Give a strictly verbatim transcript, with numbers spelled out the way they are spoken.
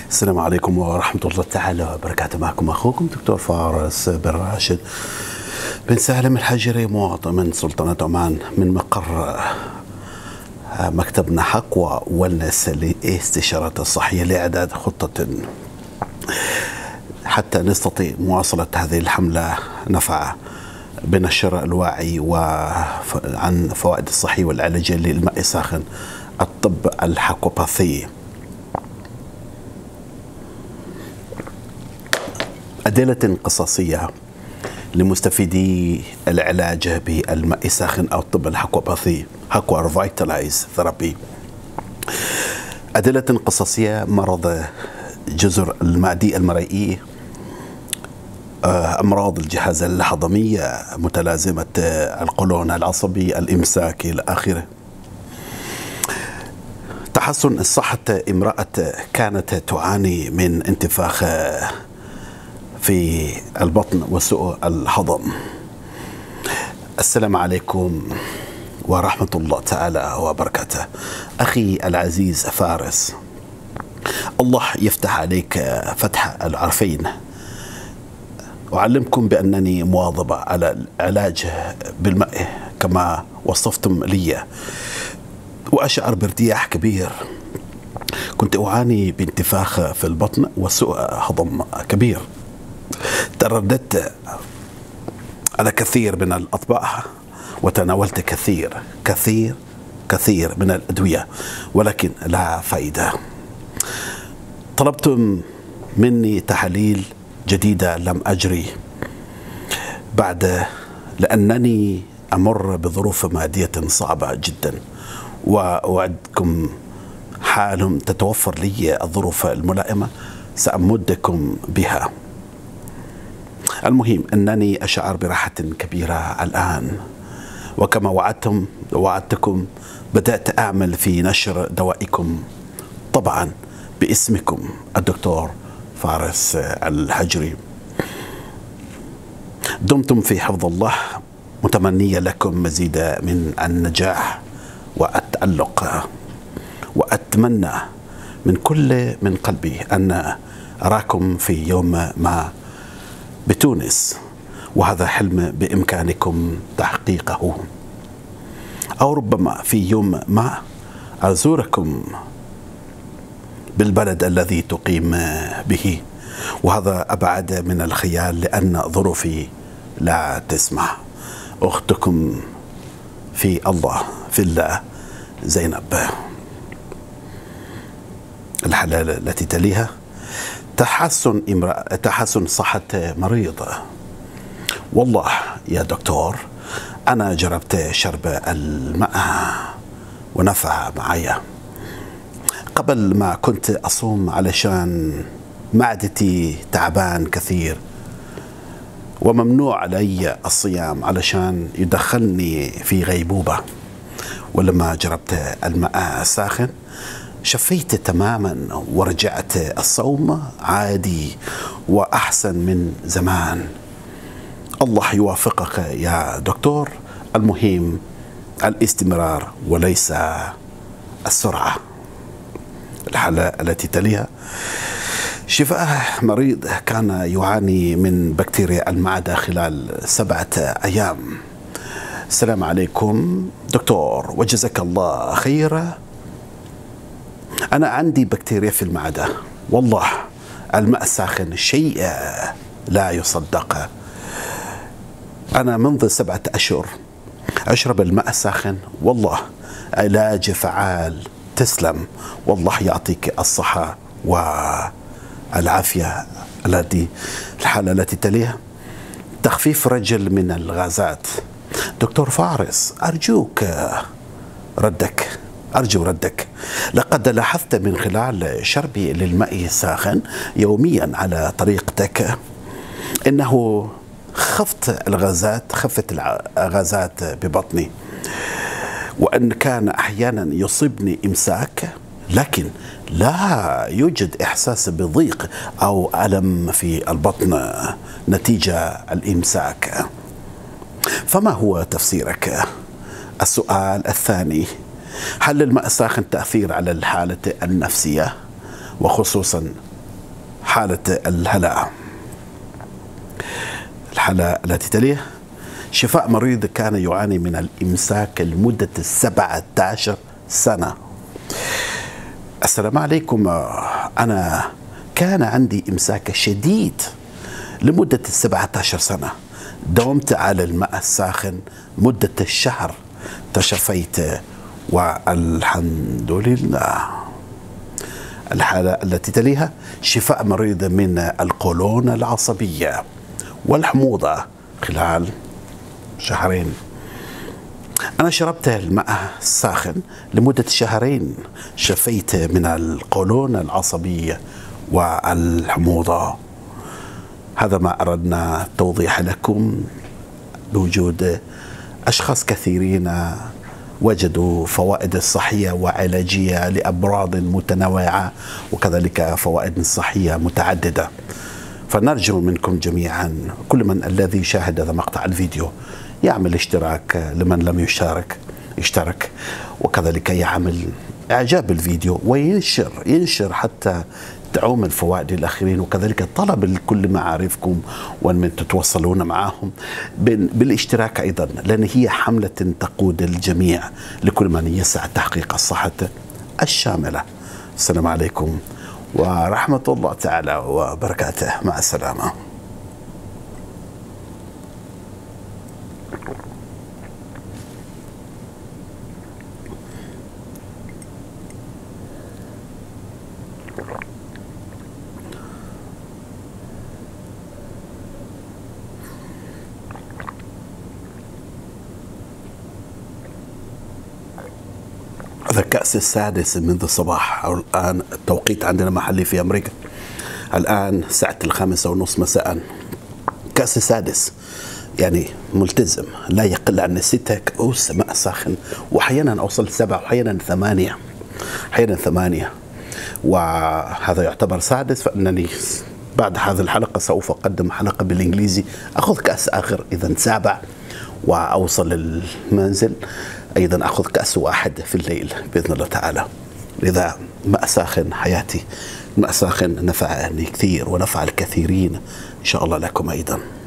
السلام عليكم ورحمة الله تعالى وبركاته. معكم أخوكم دكتور فارس بن راشد بن سالم الحجري، مواطن من سلطنة عمان، من مقر مكتبنا حقوى ولنس للاستشارات الصحية لإعداد خطة حتى نستطيع مواصلة هذه الحملة نفع بنشر الوعي وعن فوائد الصحية والعلاجية للماء الساخن، الطب الحكوباثي. أدلة قصصية لمستفيدي العلاج بالماء الساخن أو الطب الحكوباثي، حكوا ريفايتالايز ثيرابي. أدلة قصصية: مرض جزر المعدي المرئي، أمراض الجهاز الهضمي، متلازمة القولون العصبي، الإمساك إلى آخره. تحسن صحة امرأة كانت تعاني من انتفاخ في البطن وسوء الهضم. السلام عليكم ورحمة الله تعالى وبركاته. أخي العزيز فارس، الله يفتح عليك فتح العرفين. أعلمكم بأنني مواظبة على العلاج بالماء كما وصفتم لي، وأشعر بارتياح كبير. كنت أعاني بانتفاخ في البطن وسوء هضم كبير. ترددت على كثير من الأطباء وتناولت كثير كثير كثير من الأدوية، ولكن لا فائدة. طلبتم مني تحاليل جديدة لم أجري بعد، لأنني أمر بظروف مادية صعبة جدا، وأوعدكم حال تتوفر لي الظروف الملائمة سأمدكم بها. المهم أنني أشعر براحة كبيرة الآن، وكما وعدتم وعدتكم بدأت أعمل في نشر دوائكم، طبعا باسمكم الدكتور فارس الحجري. دمتم في حفظ الله، متمنية لكم مزيد من النجاح والتألق، وأتمنى من كل من قلبي أن أراكم في يوم ما بتونس، وهذا حلم بإمكانكم تحقيقه، أو ربما في يوم ما أزوركم بالبلد الذي تقيم به، وهذا أبعد من الخيال لأن ظروفي لا تسمح. أختكم في الله في الله زينب. الحلال التي تليها: تحسن امرأة تحسن صحة مريض. والله يا دكتور أنا جربت شرب الماء ونفع معايا. قبل ما كنت أصوم علشان معدتي تعبان كثير، وممنوع علي الصيام علشان يدخلني في غيبوبة، ولما جربت الماء الساخن شفيت تماما ورجعت الصوم عادي وأحسن من زمان. الله يوافقك يا دكتور، المهم الاستمرار وليس السرعة. الحالة التي تليها: شفاء مريض كان يعاني من بكتيريا المعدة خلال سبعة أيام. السلام عليكم دكتور وجزاك الله خيرا. أنا عندي بكتيريا في المعدة، والله الماء الساخن شيء لا يصدق. أنا منذ سبعة أشهر أشرب الماء الساخن، والله علاج فعال. تسلم، والله يعطيك الصحة والعافية. التي الحالة التي تليها: تخفيف رجل من الغازات. دكتور فارس أرجوك ردك أرجو ردك. لقد لاحظت من خلال شربي للماء الساخن يوميا على طريقتك إنه خفت الغازات خفت الغازات ببطني، وأن كان أحيانا يصيبني إمساك، لكن لا يوجد إحساس بضيق أو ألم في البطن نتيجة الإمساك. فما هو تفسيرك؟ السؤال الثاني: هل الماء الساخن تأثير على الحالة النفسية، وخصوصا حالة الهلع. الحالة التي تليها شفاء مريض كان يعاني من الإمساك لمدة سبعة عشر سنة. السلام عليكم. أنا كان عندي إمساك شديد لمدة سبعة عشر سنة، داومت على الماء الساخن مدة الشهر، تشفيت والحمد لله. الحالة التي تليها شفاء مريض من القولون العصبية والحموضة خلال شهرين. أنا شربت الماء الساخن لمدة شهرين، شفيت من القولون العصبية والحموضة. هذا ما أردنا توضيح لكم بوجود أشخاص كثيرين وجدوا فوائد صحية وعلاجية لأمراض متنوعة، وكذلك فوائد صحية متعددة. فنرجو منكم جميعا كل من الذي يشاهد هذا مقطع الفيديو يعمل اشتراك، لمن لم يشارك يشترك، وكذلك يعمل إعجاب الفيديو وينشر ينشر حتى تعم الفوائد للآخرين، وكذلك طلب لكل معارفكم ومن تتواصلون معهم بالاشتراك أيضا، لأن هي حملة تقود الجميع لكل من يسعى تحقيق الصحة الشاملة. السلام عليكم ورحمة الله تعالى وبركاته. مع السلامة. هذا الكأس السادس منذ الصباح، أو الآن التوقيت عندنا محلي في أمريكا، الآن ساعة الخامسة ونصف مساء. كأس السادس، يعني ملتزم لا يقل عن ستة كؤوس ماء ساخن، وأحيانا أوصل سبعة وأحيانا ثمانية أحيانا ثمانية وهذا يعتبر سادس، فإنني بعد هذه الحلقة سوف أقدم حلقة بالإنجليزي، أخذ كأس آخر إذا سابع، وأوصل المنزل أيضا أخذ كأس واحد في الليل بإذن الله تعالى. لذا ماء ساخن حياتي، ماء ساخن نفعني كثير ونفع الكثيرين إن شاء الله لكم أيضا.